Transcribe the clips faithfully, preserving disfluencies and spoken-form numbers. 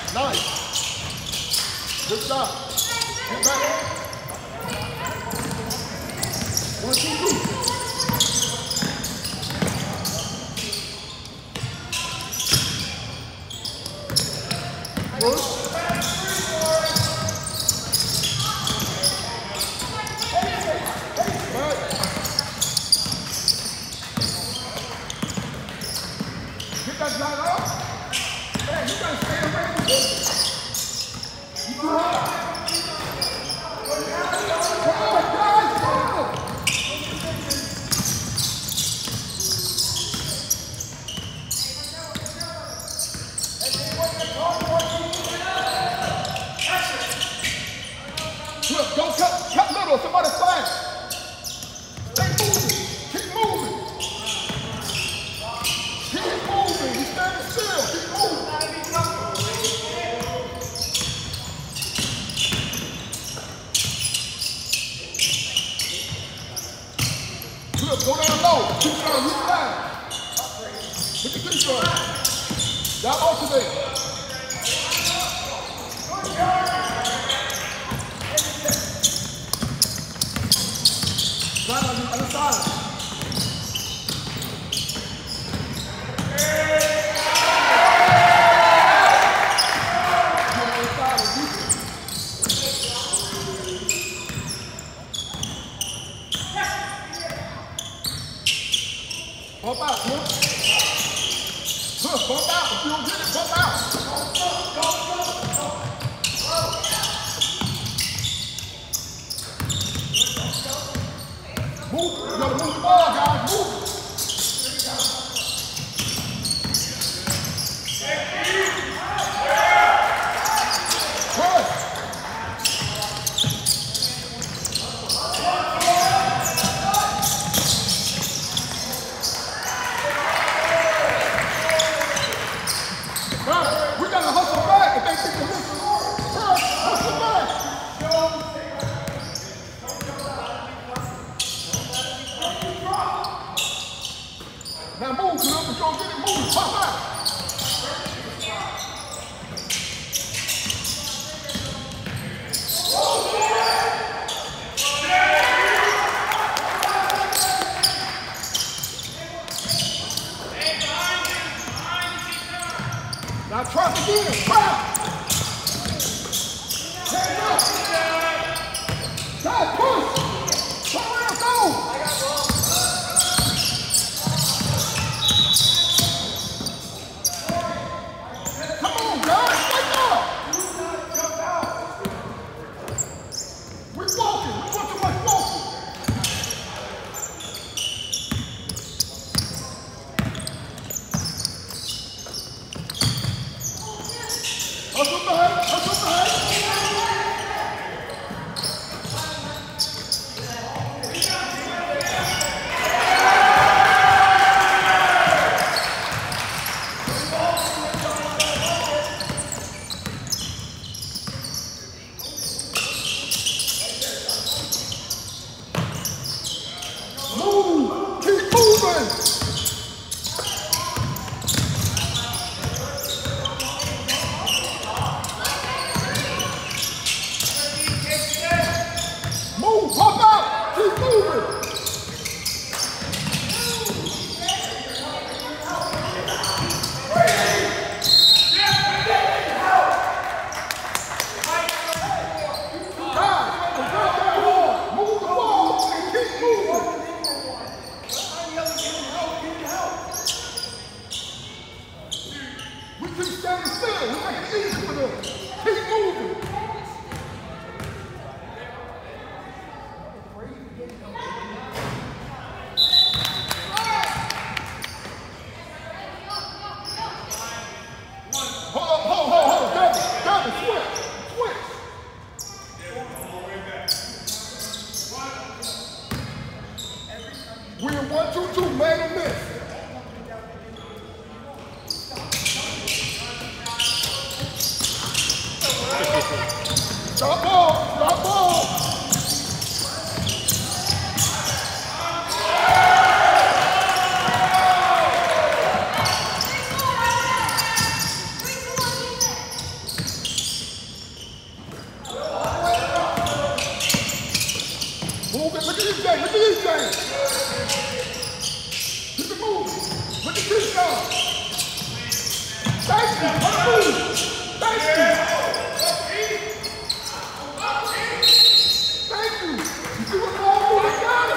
Nice. Good job. Get back. One, two, three. Push. Get that shot up. Hey, you gotta stay away from this. You do it. Come on, guys, come on. Look, don't cut, cut little, somebody flag. Stay moving, keep moving. Keep moving, you standing still, keep moving. Look, go down low, keep trying, you flag. Look at this one. Y'all alternate. Right on the other side. Bump out, look. Look, bump out. If you don't get it, bump out. Move. You gotta move the ball, guys. Move. Good. We gotta hustle back if they think the listen. Hustle back. Now move, cause if you don't get it, move, pop out. Now try it again, try it. Hands up. Guys, push. Turn around, go. Come on, guys, wake up. We're walking, we want too much walking. Hustle back, hustle back. Move, keep moving. Move, pop out, keep moving. Guys, move the ball and keep moving. We keep standing still, we make it easy for them. Keep moving. Hold up, hold, hold, hold, Devin, Devin, switch, switch. We're in one, two, two, man and miss. Stop ball, stop ball. game. Keep it moving. Put the crease on. Thank you. Put it moving. Thank you. Thank you. You see what's all moving down?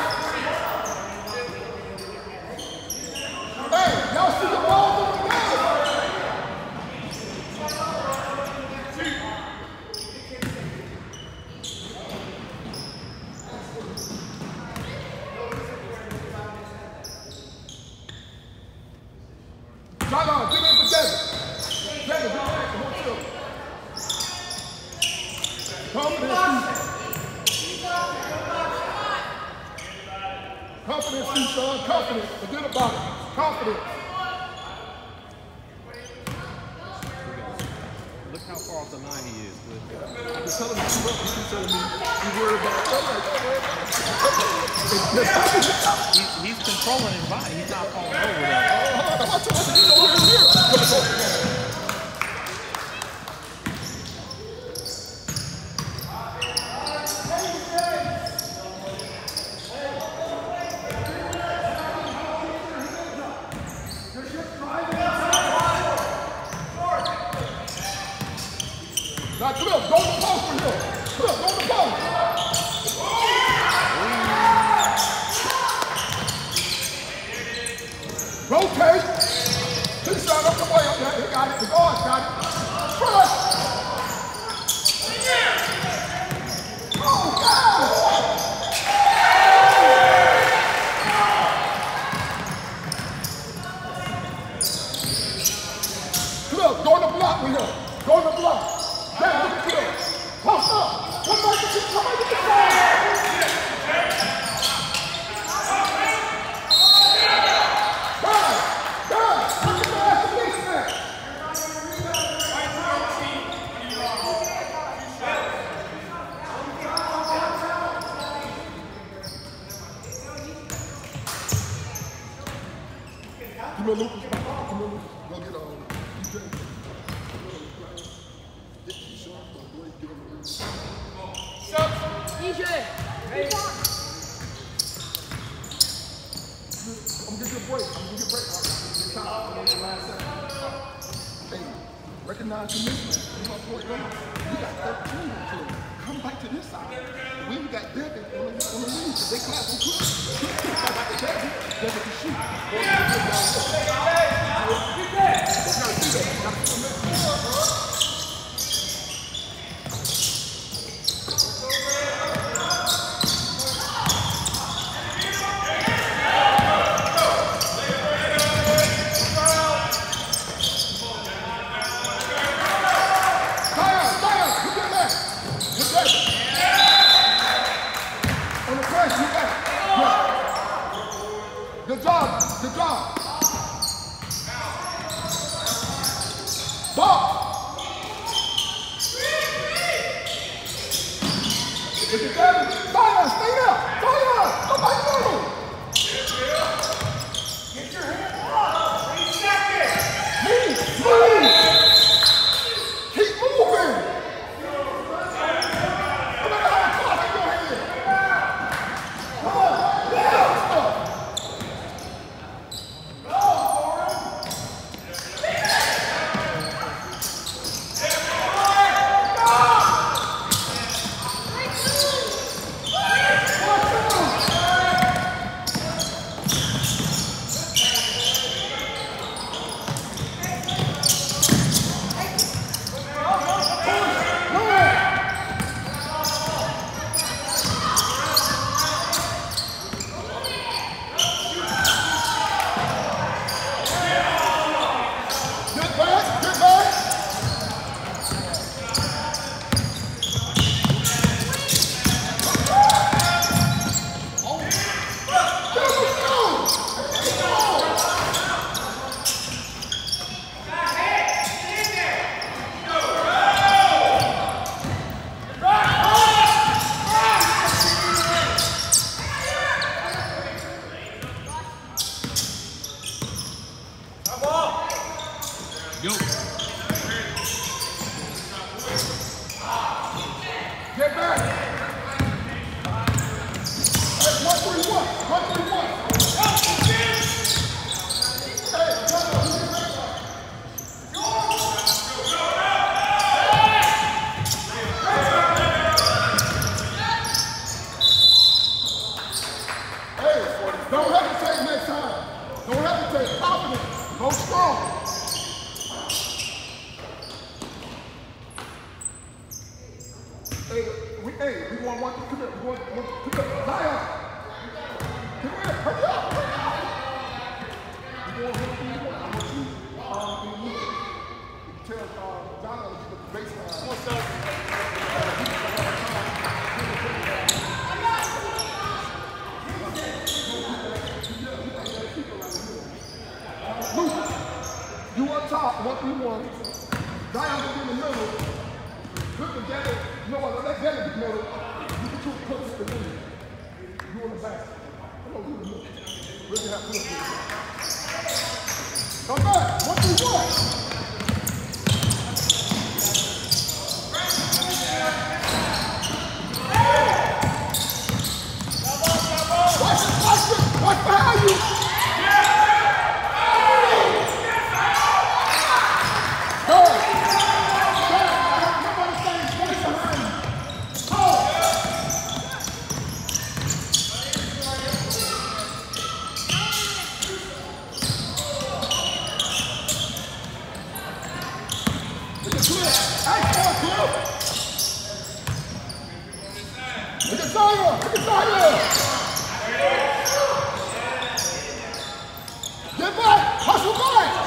Hey, y'all see the ball moving down? Try on, give it for David. David, get back, come on, chill. Confidence, confidence, son, confidence. Forget about it. Confidence. Look how far off the line he is. I was telling him, you keep telling me, you worried about it. He's, he's controlling his body. He's not falling over though. I told him, you know, here, here. Now, come on, go to the post for him. Come on, go to the post. Rotate. He shot up the way up there. He got it. The guard's got it. Push. Oh, God. Come on, go to the block with him. Go to the block. Hey, look at him. Post up. Come back to the come back to the side. God, God, look at the ass of this man. Come on, Lucas. Come on, Lucas. Go get on. D J, hey. I'm gonna give you a break. I'm gonna give you a break. I'm gonna give you a time. I'm gonna the last second. Hey, recognize the mission. You got thirteen to come back to this side. We got Devin on the, on the lead. They clap on Cook. Cook back to Devin. Devin can shoot. You gotta do that. You gotta come back. Good job, good job. Ball. Look at that. Fire, stay there. Fire. Somebody move. Get your hand up. Three seconds. Move, move. Keep moving. No matter how far you go ahead. Come on. Yeah. Yo. Get back. Hey, one, three, one. Don't hesitate next time. Don't hesitate. Confident. Go strong. Hey, we, hey, we want one to come here. We want one to come here. Zion. Come here. Hurry up. Hurry up. We want him to be one. I want you. Um, you can tell uh, Zion to get the baseline. What's up? You on top, one through one. Zion will be in the middle. Look at Gary. You know what? Let Gary be in the middle. You can two close to the middle. You on the back. Come on, you in the middle. Really have to look at it. Come back. One through one. Watch it, watch it. Watch behind you. Get back! Hustle back!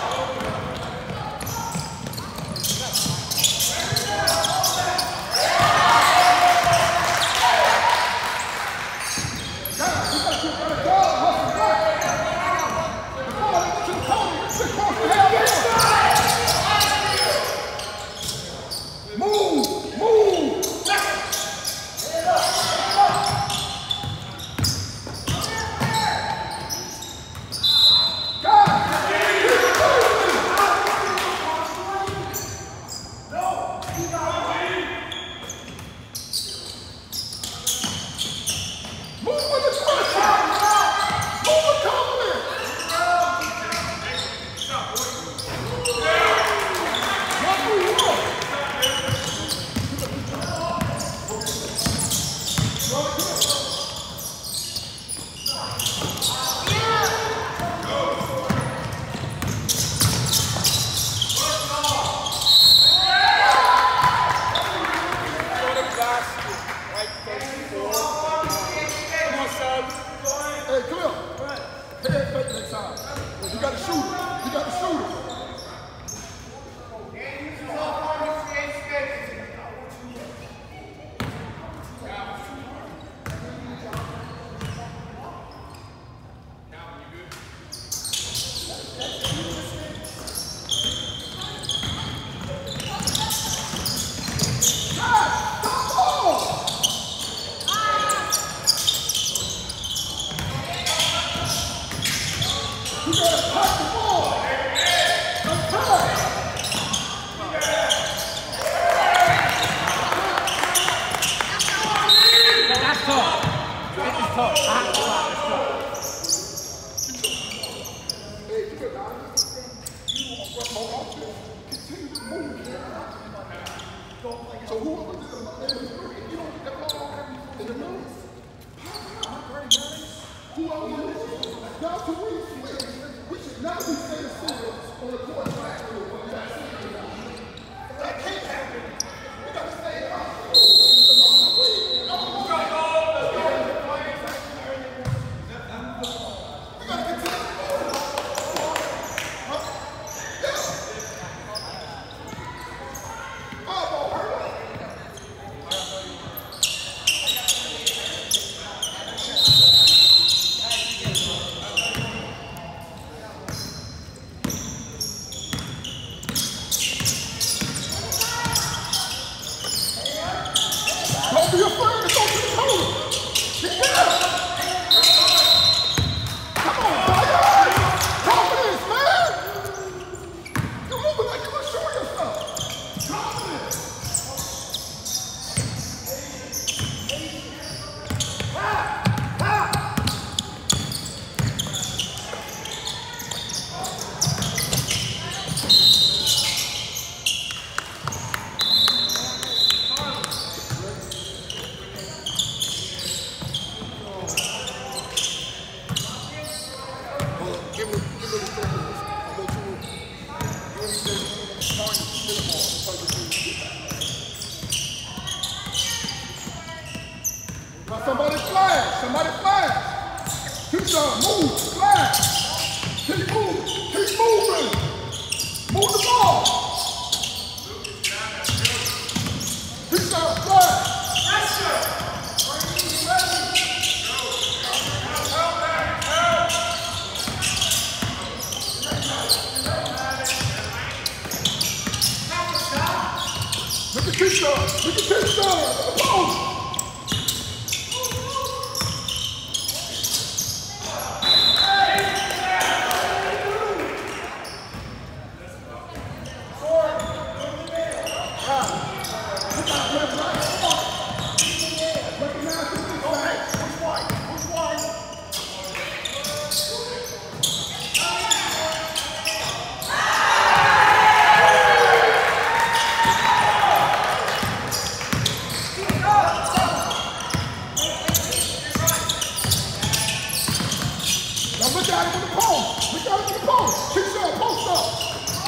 So whoever did it, you don't get the ball in the middle. Whoever did it, now to we we should not be staying still on the court. That can't happen. We got to stay up. We got to continue. move, flag. Keep moving, keep moving. Move the ball. He's got a flag. Look at this guy. Look at this guy. The post. Look at it with the post. Look at it with the post. Keep saying post up.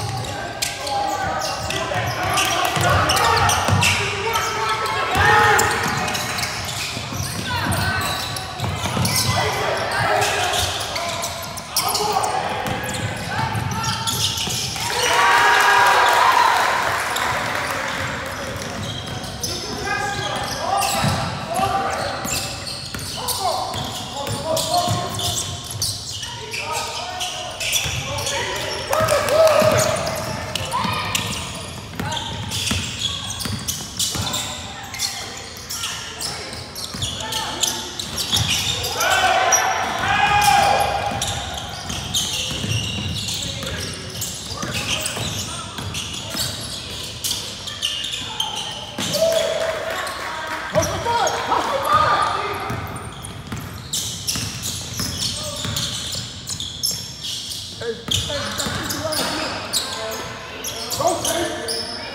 Hey, hey, go, Jay.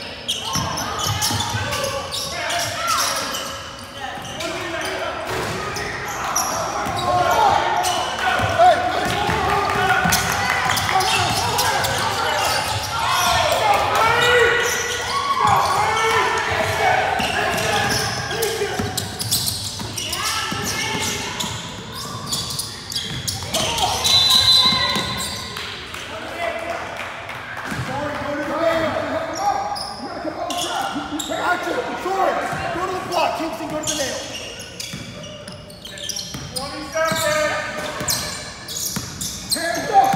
Go to the block, Kingston, go to the nail. twenty seconds. Hands up.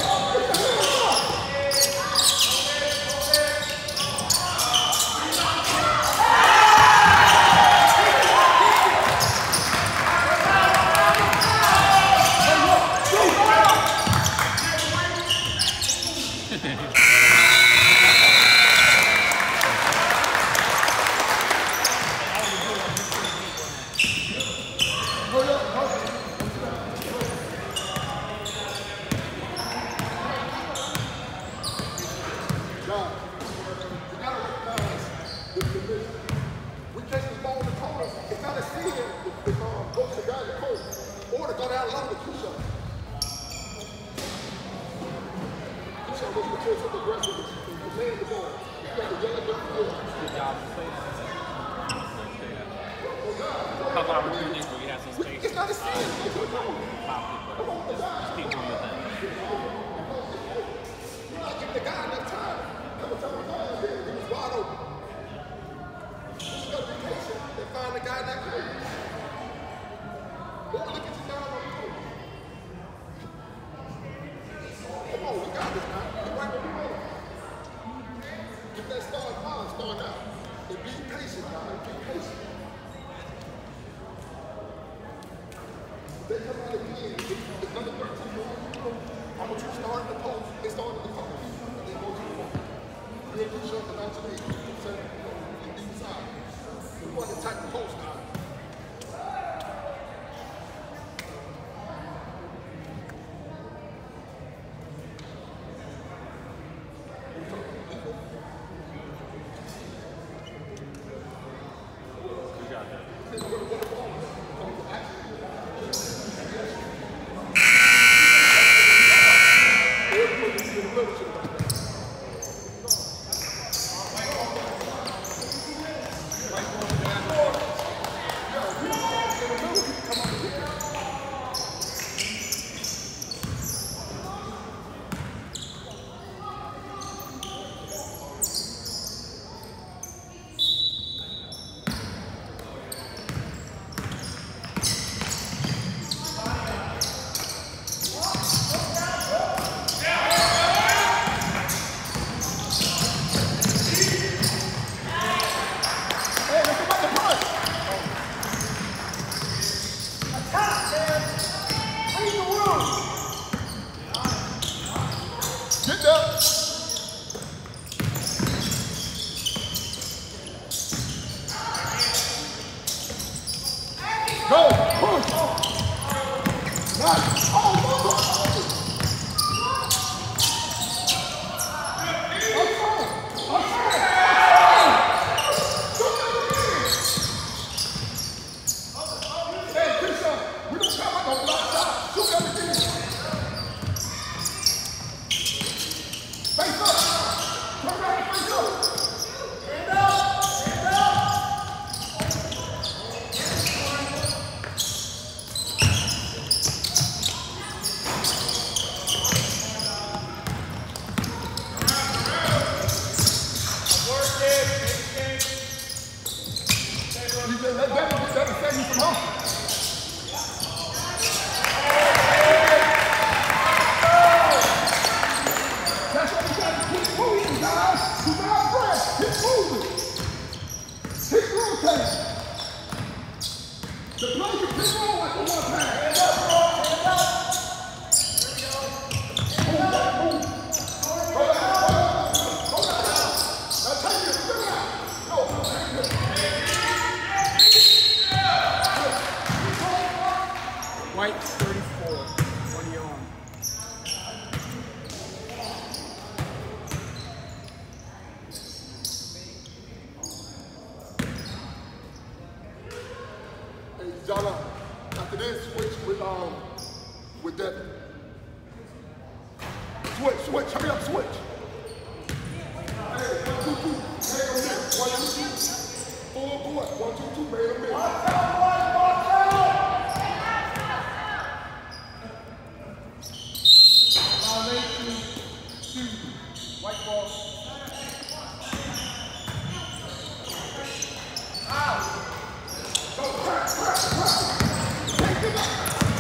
We catch the ball in the corner. It's not a steal. It's um, go to the guy in the court. Or to go down low with two shots. Two shots was control something aggressive. You land the ball. You got to yell at the field. Good job. A couple opportunities where you have some space. It's not a steal. Come on, just keep doing the thing. You're not giving the guy enough time. Every time we got there, he was wide open. You got to be patient and find the guy that could. Or look at your guy on the court. Come on, we got this, man. You're right where we want. If that start fine, start out. And be patient, man. Be patient. They come out again. It's number thirteen. Switch, switch, hurry up, switch. Hey, one, two, two, made a miss. One, two, two. Full court. One, two, two, made a miss. Watch out, watch out! Violation, two. White ball. Out. Go, crack, crack, crack. Take it up.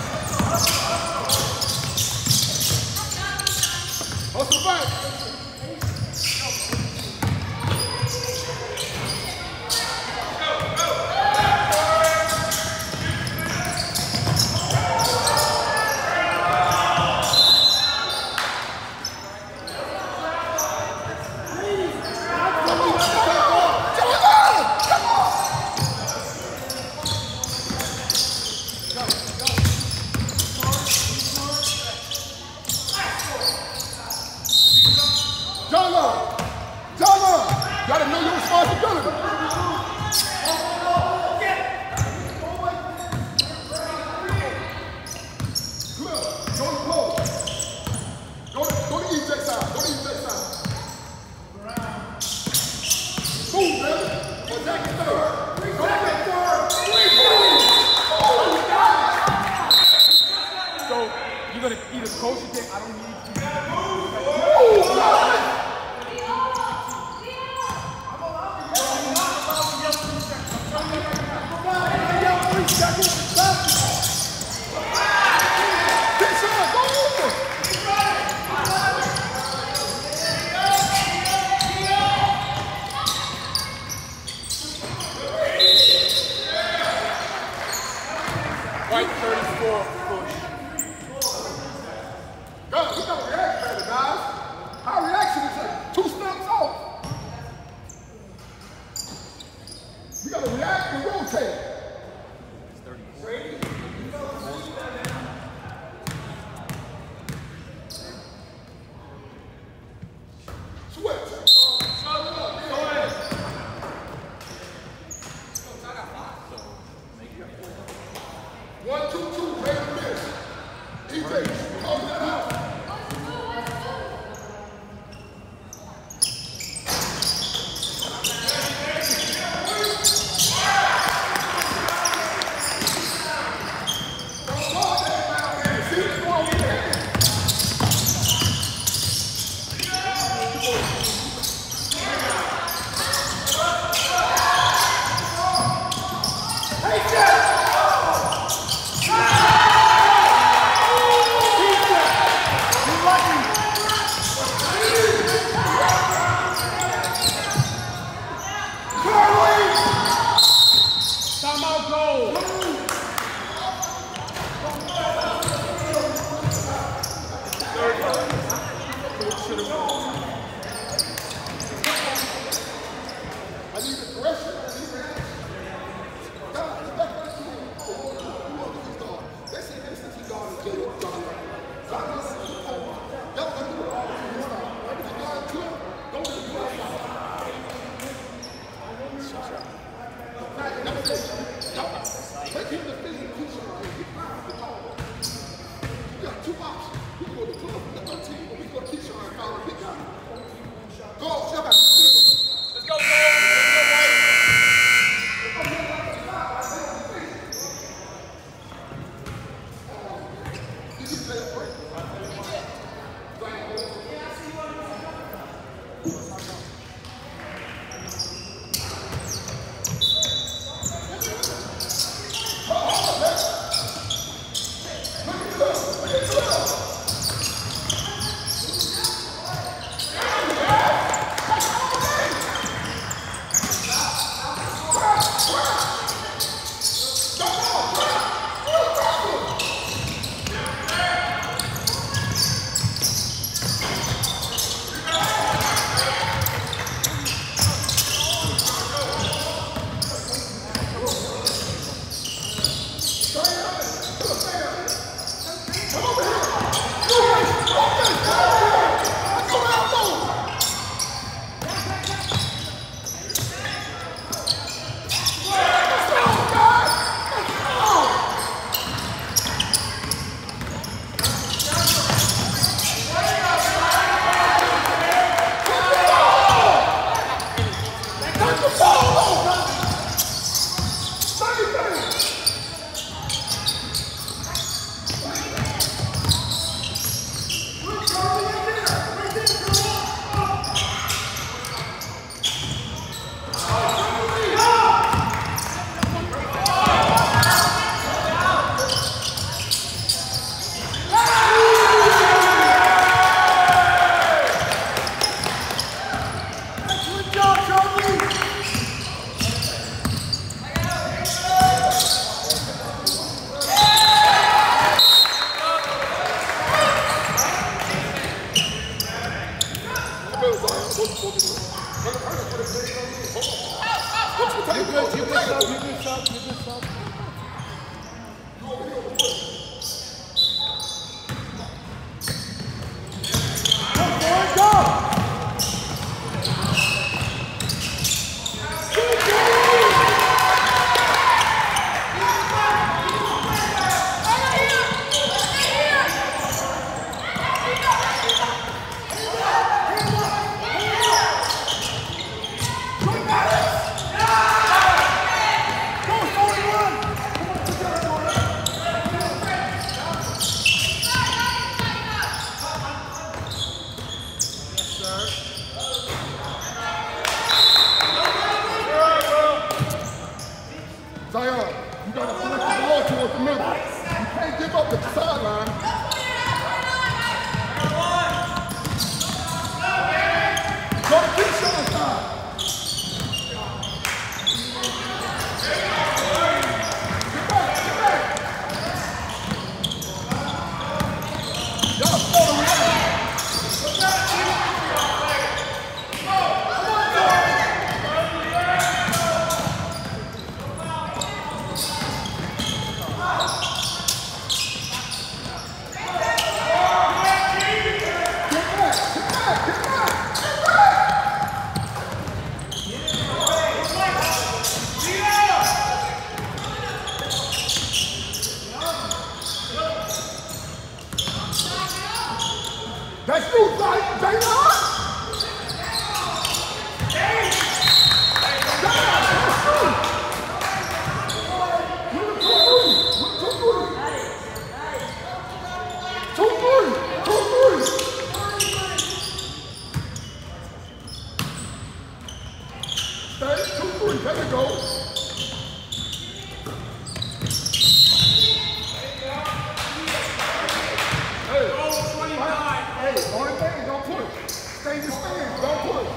Hustle back. White thirty-four, push. Go, we gotta react better, guys. Our reaction is like two steps off. We gotta react and rotate. One, two, two, make a miss. E J, close that out. That's you, Jayla. There you go. Hey, hey, only thing, don't push. Stay in your stand, don't push.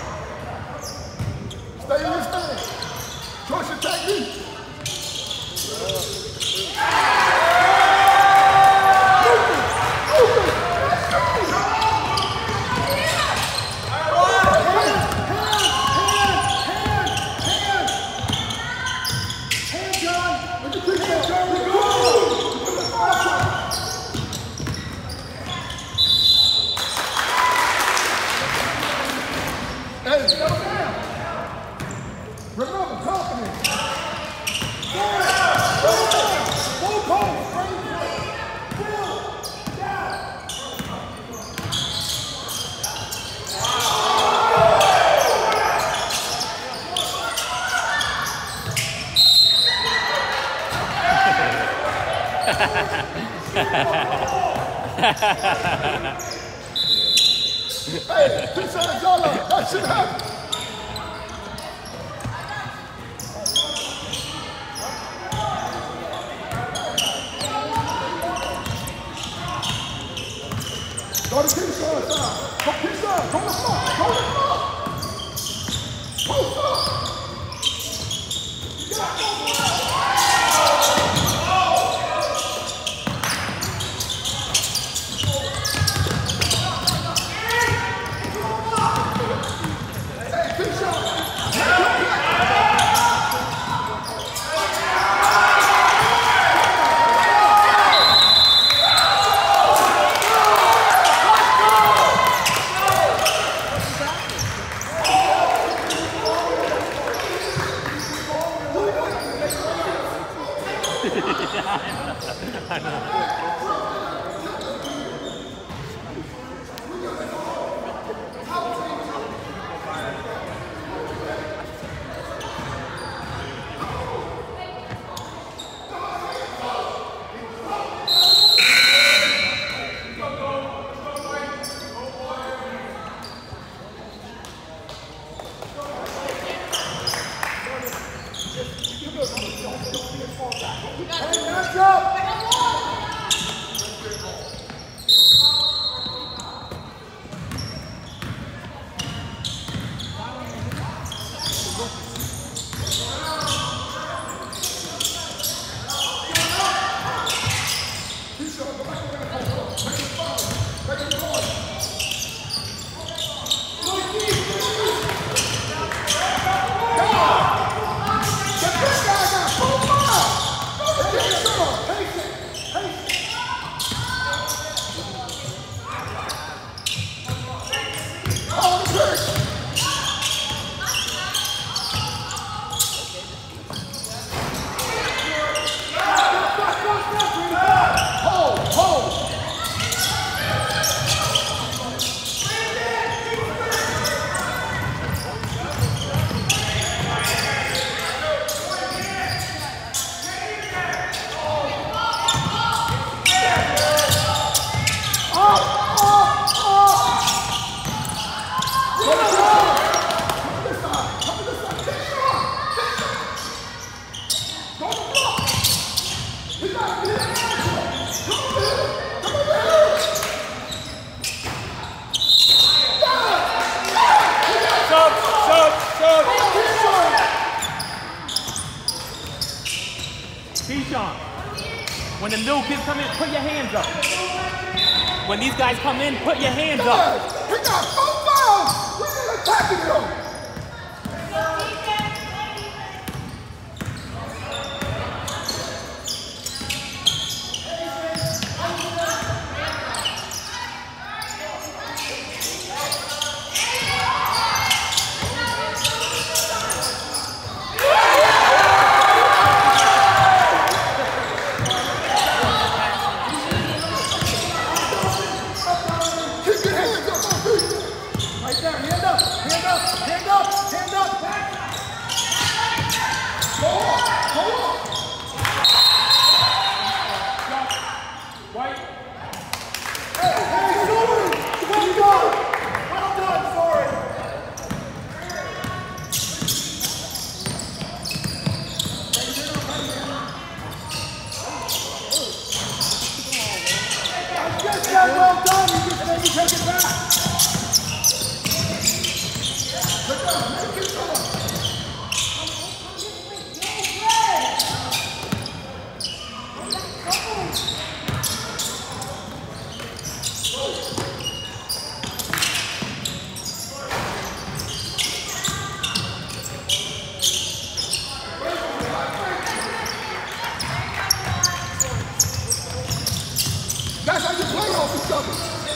Stay in your stand. Trust your technique. Hey, settle down. Remember, confidence. Go ahead. Go ahead. Go home. Bill. Down. Hey, two sides y'all up. That should happen. Go to T-shirt side. Go T-shirt. Go to the floor. Go to the floor. Go to the floor. I know. When the new kids come in, put your hands up. When these guys come in, put your hands up. We got four fouls. We're not attacking them. Keep That's how you play off each other.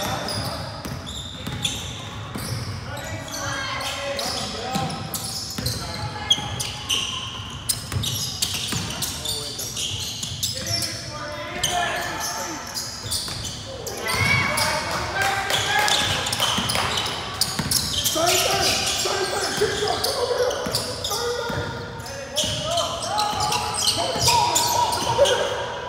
Same thing, same thing. Keep going. Come over here. Same thing. Come on, come over here.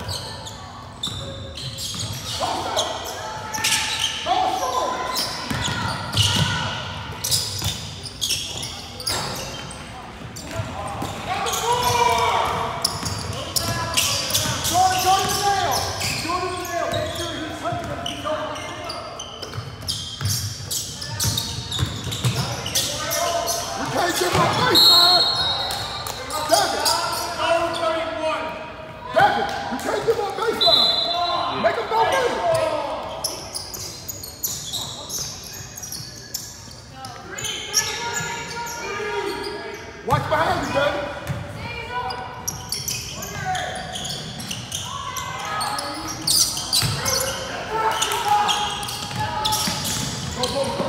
Can't give my baseline. David. David, you can't give my baseline. Make him go move. Watch behind you, David. Go, go, go.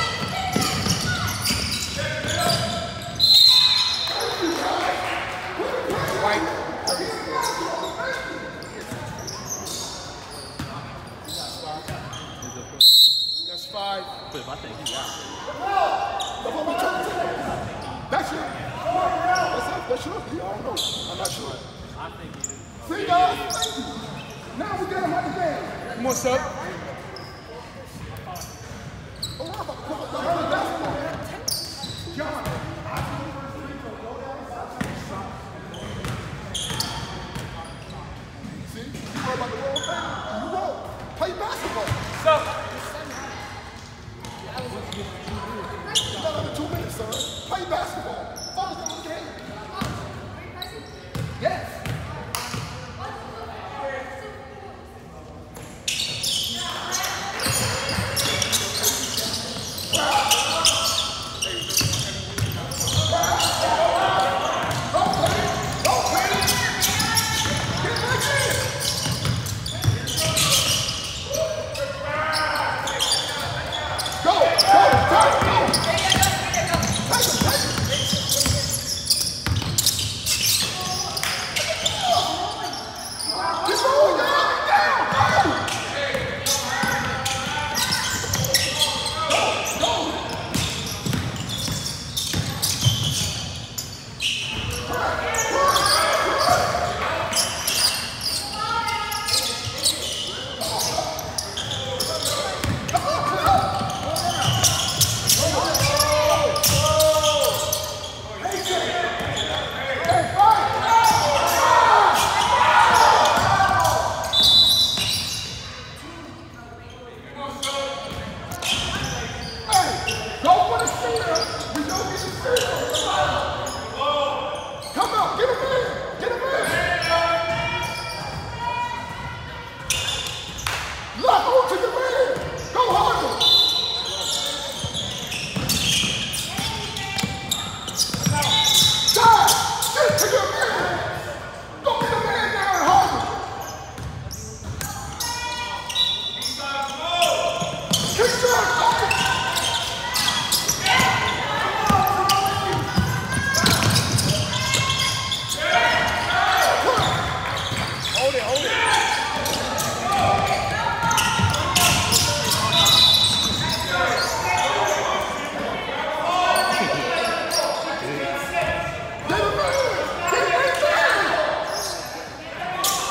That's five. But if I think he's out. That's it. That's it. That's it. He don't know. I'm not sure. I think he is. See, guys? Thank you. Now we get him out of the game. Come on, sir. Oh, I'm about to pull up the whole basketball. John. See? You know about the wrong thing. You roll. Play basketball. So, You got under two minutes, sir. Play basketball. Focus on the game. Yes.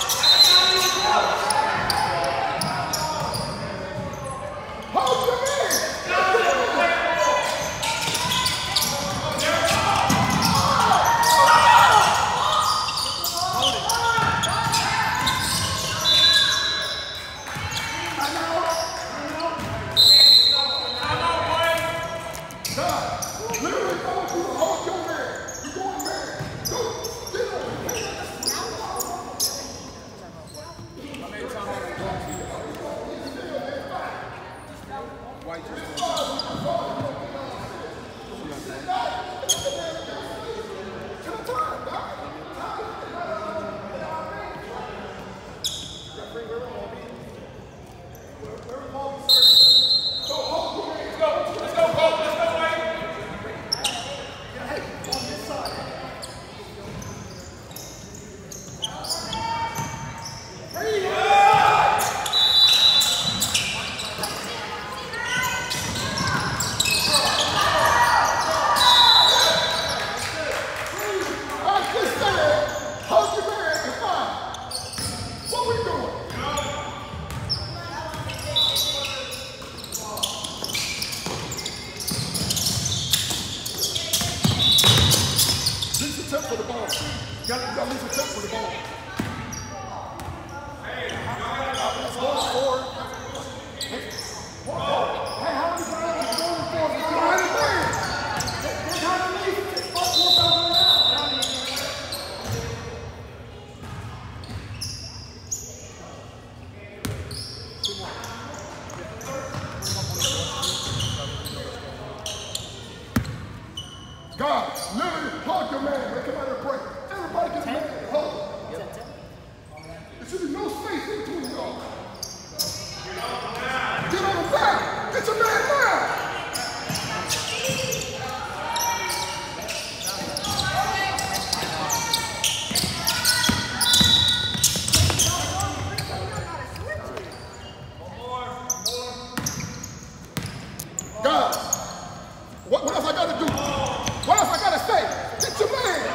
Hold your man! White just won. Guys, literally hug your man. They come out and break. Everybody get a man and hug. There should be no space in between y'all. Get on the back. Get your man down. Guys, what, what else I got to do? What else I gotta say? Get your man!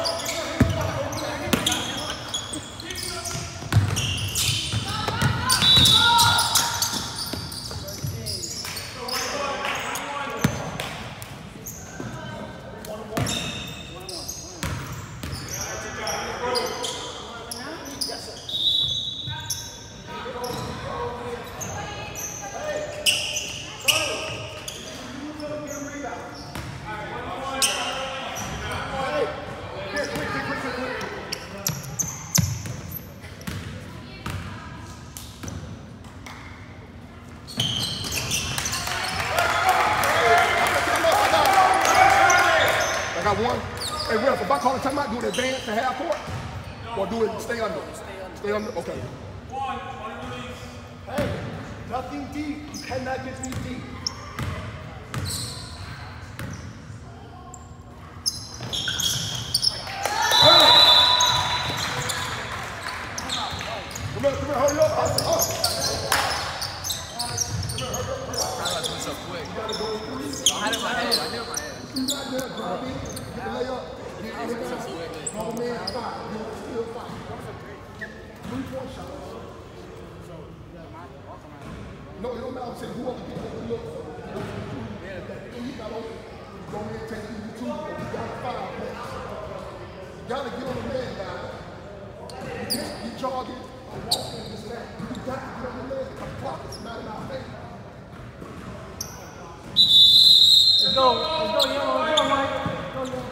I got one. Hey, ref, if I call a timeout, do it advance to half court? Or do it stay under? Stay under? Okay. One, one release. Hey, nothing deep. You cannot get me deep. Hey! Come here, come here, hurry up. Hustle, hustle. Come here, hurry up, hurry up. How do I do it so quick? You gotta go three. I had it in my head. I knew it in my head. You got there, drop in, get the layup, get the layup, double man, five, you know, still five. Three-point shot. No, it don't matter. I'm saying whoever gets over the look. When you got open, go in and take you to two, but you got five minutes. You gotta get on the man, guys. You can't be jogging or walking this that. You got to get on the man. The clock is not in our favor. Let's go. Let's go, Yellow. Let's go, Mike. Let's go, Yellow.